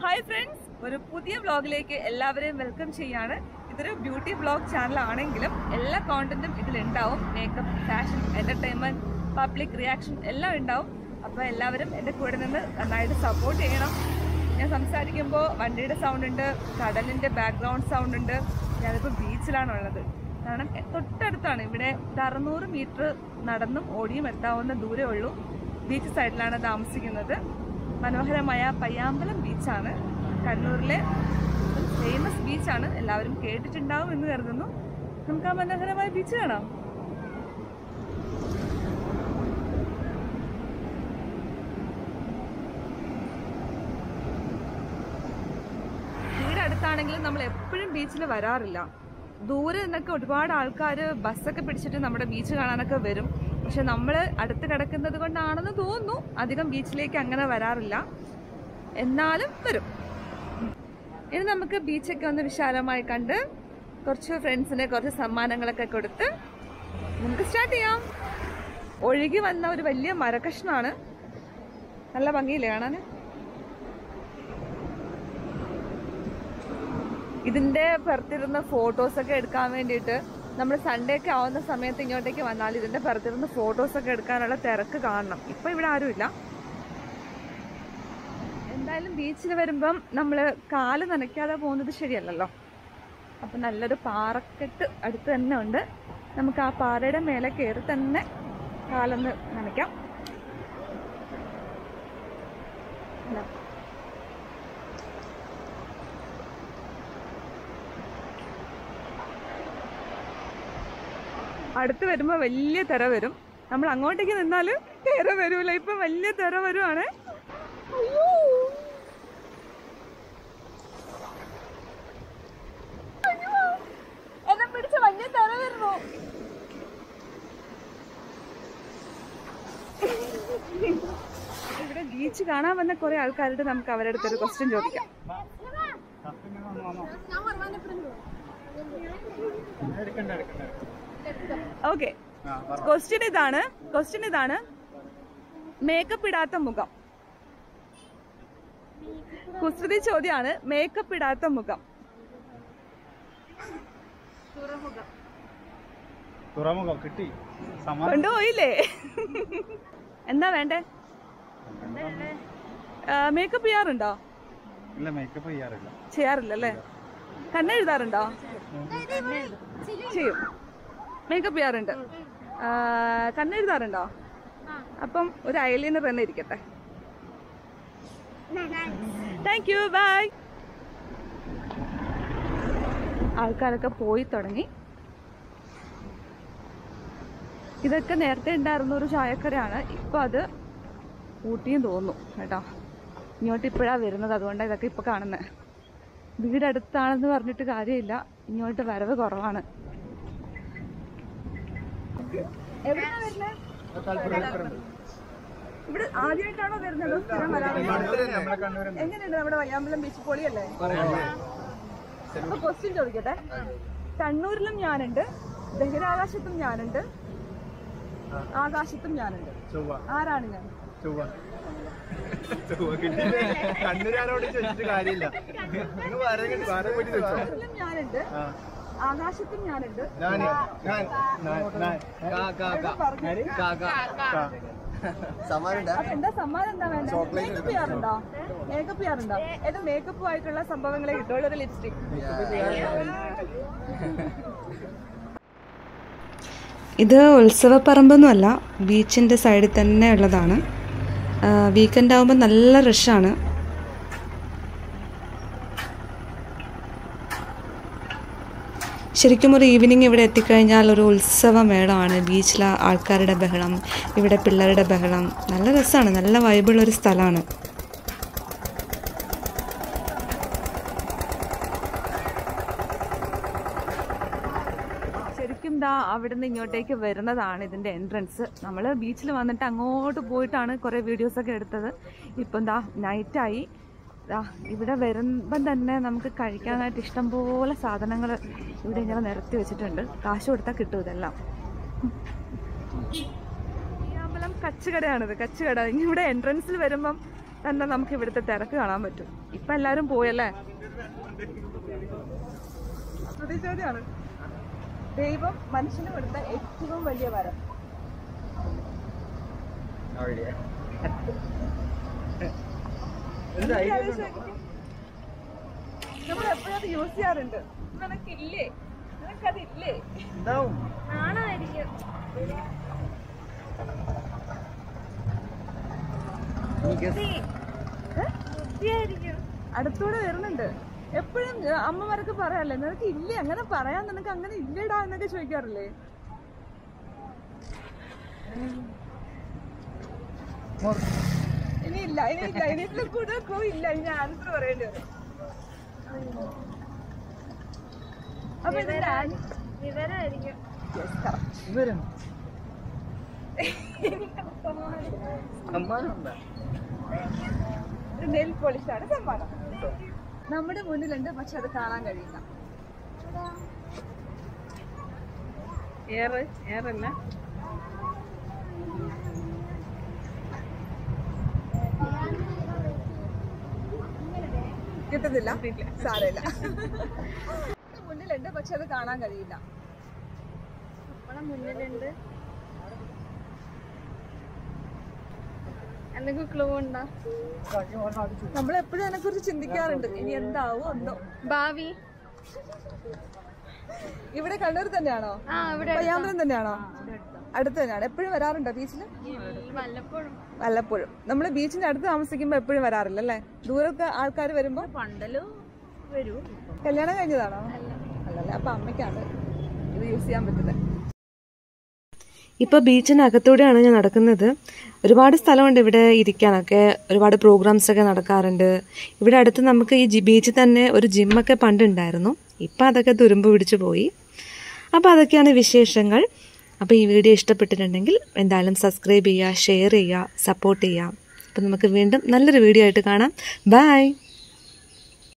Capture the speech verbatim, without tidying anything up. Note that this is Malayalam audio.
ഹായ് ഫ്രണ്ട്സ്, ഒരു പുതിയ വ്ളോഗിലേക്ക് എല്ലാവരെയും വെൽക്കം ചെയ്യാണ്. ഇതൊരു ബ്യൂട്ടി വ്ളോഗ് ചാനൽ ആണെങ്കിലും എല്ലാ കോണ്ടന്റും ഇതിലുണ്ടാവും. Makeup, fashion, entertainment, public reaction എല്ലാം ഉണ്ടാവും. അപ്പോൾ എല്ലാവരും എൻ്റെ കൂടെ നിന്ന് നന്നായിട്ട് സപ്പോർട്ട് ചെയ്യണം. ഞാൻ സംസാരിക്കുമ്പോൾ വണ്ടിയുടെ സൗണ്ട് ഉണ്ട്, കടലിൻ്റെ ബാക്ക്ഗ്രൗണ്ട് സൗണ്ട് ഉണ്ട്. ഞാനിപ്പോൾ ബീച്ചിലാണുള്ളത്. കാരണം തൊട്ടടുത്താണ്, ഇവിടെ ഒരു അറുന്നൂറ് മീറ്റർ നടന്നും ഓടിയും എത്താവുന്ന ദൂരമേ ഉള്ളൂ. ബീച്ച് സൈഡിലാണ് താമസിക്കുന്നത്. മനോഹരമായ പയ്യാമ്പലം ബീച്ചാണ്, കണ്ണൂരിലെ ഫേമസ് ബീച്ചാണ്. എല്ലാവരും കേട്ടിട്ടുണ്ടാവും എന്ന് കരുതുന്നു. നമുക്ക് ആ മനോഹരമായ ബീച്ച് കാണാം. വീട് അടുത്താണെങ്കിലും നമ്മൾ എപ്പോഴും ബീച്ചിൽ വരാറില്ല. ദൂരെ നിന്നൊക്കെ ഒരുപാട് ആൾക്കാർ ബസ്സൊക്കെ പിടിച്ചിട്ട് നമ്മുടെ ബീച്ച് കാണാനൊക്കെ വരും. പക്ഷെ നമ്മൾ അടുത്ത് കിടക്കുന്നത് കൊണ്ടാണെന്ന് തോന്നുന്നു അധികം ബീച്ചിലേക്ക് അങ്ങനെ വരാറില്ല. എന്നാലും വരും. ഇനി നമുക്ക് ബീച്ചൊക്കെ ഒന്ന് വിശാലമായി കണ്ട് കുറച്ച് ഫ്രണ്ട്സിന് കുറച്ച് സമ്മാനങ്ങളൊക്കെ കൊടുത്ത് നമുക്ക് സ്റ്റാർട്ട് ചെയ്യാം. ഒഴുകി വന്ന ഒരു വലിയ മരക്കഷ്ണമാണ്. നല്ല ഭംഗിയില്ലേ കാണാൻ? ഇതിൻ്റെ പുറത്തിരുന്ന ഫോട്ടോസൊക്കെ എടുക്കാൻ വേണ്ടിയിട്ട് നമ്മൾ സൺഡേ ഒക്കെ ആവുന്ന സമയത്ത് ഇങ്ങോട്ടേക്ക് വന്നാൽ ഇതിൻ്റെ പുറത്തിരുന്ന് ഫോട്ടോസൊക്കെ എടുക്കാനുള്ള തിരക്ക് കാണണം. ഇപ്പം ഇവിടെ ആരുമില്ല. എന്തായാലും ബീച്ചിൽ വരുമ്പം നമ്മൾ കാല് നനയ്ക്കാതെ പോകുന്നത് ശരിയല്ലല്ലോ. അപ്പം നല്ലൊരു പാറക്കെട്ട് അടുത്ത് തന്നെ ഉണ്ട്. നമുക്ക് ആ പാറയുടെ മേലെ കയറി തന്നെ കാലൊന്ന് നനയ്ക്കാം. അടുത്ത് വരുമ്പോൾ വലിയ തിര വരും. നമ്മൾ അങ്ങോട്ടേക്ക് നിന്നാൽ തിര വരൂല. ഇപ്പം വലിയ തിര വരുവാണ്. എന്നെ പിടിച്ച് വലിയ തിര വരുന്നു. ഇവിടെ ബീച്ച് കാണാൻ വന്ന കുറെ ആൾക്കാരുടെ നമുക്ക് അവരുടെ അടുത്തൊരു ക്വസ്റ്റ്യൻ ചോദിക്കാം. ഓക്കെ, ക്വസ്റ്റ്യൻ ഇതാണ് ക്വസ്റ്റ്യൻ ഇതാണ് മേക്കപ്പ് ഇടാത്ത മുഖം. കുസൃതി ചോദ്യമാണ്. മേക്കപ്പ് ഇടാത്ത മുഖം. കൊണ്ടുപോയില്ലേ? എന്താ വേണ്ടേ? മേക്കപ്പ് ചെയ്യാറുണ്ടോ? ചെയ്യാറില്ലല്ലേ? കണ്ണെഴുതാറുണ്ടോ? ചെയ്യും. മേക്കപ്പ് ചെയ്യാറുണ്ട്. കണ്ണെഴുതാറുണ്ടോ? അപ്പം ഒരു ഐലൈനർ തന്നെ ഇരിക്കട്ടെ. Thank you, bye. ആൾക്കാരൊക്കെ പോയി തുടങ്ങി. ഇതൊക്കെ നേരത്തെ ഉണ്ടായിരുന്ന ഒരു ചായക്കടയാണ്. ഇപ്പം അത് ഊട്ടിയും തോന്നുന്നു കേട്ടോ. ഇങ്ങോട്ട് ഇപ്പോഴാണ് വരുന്നത്, അതുകൊണ്ടാണ് ഇതൊക്കെ ഇപ്പം കാണുന്നത്. വീടടുത്താണെന്ന് പറഞ്ഞിട്ട് കാര്യമില്ല, ഇങ്ങോട്ട് വരവ് കുറവാണ്. ഇവിടെ ആദ്യമായിട്ടാണോ വരുന്നത്? സ്ഥിരം വരാറുണ്ട്. എങ്ങനെയുണ്ട് നമ്മുടെ പയ്യാമ്പലം ബീച്ച്? പൊളിയല്ലേ? അപ്പൊ ക്വസ്റ്റ്യൻ ചോദിക്കട്ടെ. കണ്ണൂരിലും ഞാനുണ്ട്, ബഹിരാകാശത്തും ഞാനുണ്ട്, ആകാശത്തും ഞാനുണ്ട്. ആരാണ് ഞാൻ? കണ്ണൂരിലും ഞാനുണ്ട്, ആകാശത്തും ഞാനുണ്ട്. എന്താ സമ്മാനം? എന്താ വേണ്ടത്? മേക്കപ്പ് ചെയ്യാറുണ്ടോ? മേക്കപ്പ് ചെയ്യാറുണ്ടോ? ഏത് മേക്കപ്പുമായിട്ടുള്ള സംഭവങ്ങളെ കിട്ടുള്ളൂ? ഒരു ലിപ്സ്റ്റിക്. ഇത് ഉത്സവപ്പറമ്പൊന്നുമല്ല, ബീച്ചിൻ്റെ സൈഡിൽ തന്നെ ഉള്ളതാണ്. വീക്കെൻഡ് ആകുമ്പോൾ നല്ല റഷാണ്. ശരിക്കും ഒരു ഈവനിങ് ഇവിടെ എത്തിക്കഴിഞ്ഞാൽ ഒരു ഉത്സവ മേളമാണ്. ബീച്ചിലെ ആൾക്കാരുടെ ബഹളം, ഇവിടെ പിള്ളേരുടെ ബഹളം. നല്ല രസമാണ്, നല്ല വൈബുള്ളൊരു സ്ഥലമാണ്. ശരിക്കും ദാ അവിടുന്ന് ഇങ്ങോട്ടേക്ക് വരുന്നതാണ് ഇതിൻ്റെ എൻട്രൻസ്. നമ്മൾ ബീച്ചിൽ വന്നിട്ട് അങ്ങോട്ട് പോയിട്ടാണ് കുറേ വീഡിയോസൊക്കെ എടുത്തത്. ഇപ്പം ദാ നൈറ്റായി. ഇവിടെ വരുമ്പം തന്നെ നമുക്ക് കഴിക്കാനായിട്ട് ഇഷ്ടംപോലെ സാധനങ്ങൾ ഇവിടെ ഇങ്ങനെ നിരത്തി വെച്ചിട്ടുണ്ട്. കാശ് കൊടുത്താൽ കിട്ടും ഇതെല്ലാം. പയ്യാമ്പലം കച്ചുകടയാണിത്, കച്ചുകട. ഇവിടെ എൻട്രൻസിൽ വരുമ്പം തന്നെ നമുക്ക് ഇവിടുത്തെ തിരക്ക് കാണാൻ പറ്റും. ഇപ്പൊ എല്ലാരും പോയല്ലേ. ചോദ്യമാണ്, ദൈവം മനുഷ്യന് കൊടുത്ത ഏറ്റവും വലിയ വരം. നമ്മൾ എപ്പോഴും അത് യൂസ് ചെയ്യാറുണ്ട്. നിനക്കില്ലേ? നിനക്കതില്ലേ? ആണായിരിക്കും. അടുത്തൂടെ വരുന്നുണ്ട്. എപ്പോഴും അമ്മമാരൊക്കെ പറയാറില്ലേ, നിനക്ക് ഇല്ലേ, അങ്ങനെ പറയാൻ നിനക്ക് അങ്ങനെ ഇല്ലേടാ എന്നൊക്കെ ചോദിക്കാറില്ലേ? ഇനിയില്ല, ഇനിയില്ല, ഇനിയില്ല, കൂടുതൽ ക്ലൂ ഇല്ല. ഇനി ആൻസർ പറയേണ്ടി വരും. അപ്പൊ വിവരമായിരിക്കും. നെയിൽ പോളിഷാണ് സമ്മാനം. നമ്മുടെ മുന്നിലുണ്ട്, പക്ഷെ അത് കാണാൻ കഴിയില്ല. ഏറെ ഏറല്ല കിട്ടുന്നില്ല, സാരമില്ല. മുന്നിലുണ്ട്, പക്ഷെ അത് കാണാൻ കഴിയില്ല. നമ്മളെ മുന്നിലുണ്ട്. എന്തെങ്കിലും ക്ലൂ ഉണ്ടോ? നമ്മളെപ്പോഴും അതിനെ കുറിച്ച് ചിന്തിക്കാറുണ്ട്. ഇനി എന്താവോ എന്തോ. ഭാവി ഇവിടെ കണ്ണൂർ തന്നെയാണോ? പയ്യാമ്പലം തന്നെയാണോ? അടുത്ത് തന്നെയാണ്. എപ്പോഴും വരാറുണ്ടോ ബീച്ചില്? വല്ലപ്പോഴും. നമ്മള് ബീച്ചിന്റെ അടുത്ത് താമസിക്കുമ്പോ എപ്പോഴും വരാറില്ല അല്ലേ? ദൂരത്തെ ആൾക്കാർ വരുമ്പോ പണ്ടല്ലോ വരൂ. കല്യാണം കഴിഞ്ഞതാണോ? അല്ലല്ലേ. അപ്പൊ അമ്മയ്ക്കാണ് ഇത് യൂസ് ചെയ്യാൻ പറ്റുന്നത്. ഇപ്പോൾ ബീച്ചിനകത്തൂടെയാണ് ഞാൻ നടക്കുന്നത്. ഒരുപാട് സ്ഥലമുണ്ട് ഇവിടെ ഇരിക്കാനൊക്കെ. ഒരുപാട് പ്രോഗ്രാംസ് ഒക്കെ നടക്കാറുണ്ട്. ഇവിടെ അടുത്ത് നമുക്ക് ഈ ബീച്ചിൽ തന്നെ ഒരു ജിമ്മൊക്കെ പണ്ടുണ്ടായിരുന്നു. ഇപ്പം അതൊക്കെ തുരുമ്പ് പിടിച്ചു പോയി. അപ്പോൾ അതൊക്കെയാണ് വിശേഷങ്ങൾ. അപ്പോൾ ഈ വീഡിയോ ഇഷ്ടപ്പെട്ടിട്ടുണ്ടെങ്കിൽ എന്തായാലും സബ്സ്ക്രൈബ് ചെയ്യുക, ഷെയർ ചെയ്യുക, സപ്പോർട്ട് ചെയ്യുക. അപ്പോൾ നമുക്ക് വീണ്ടും നല്ലൊരു വീഡിയോ ആയിട്ട് കാണാം. ബൈ.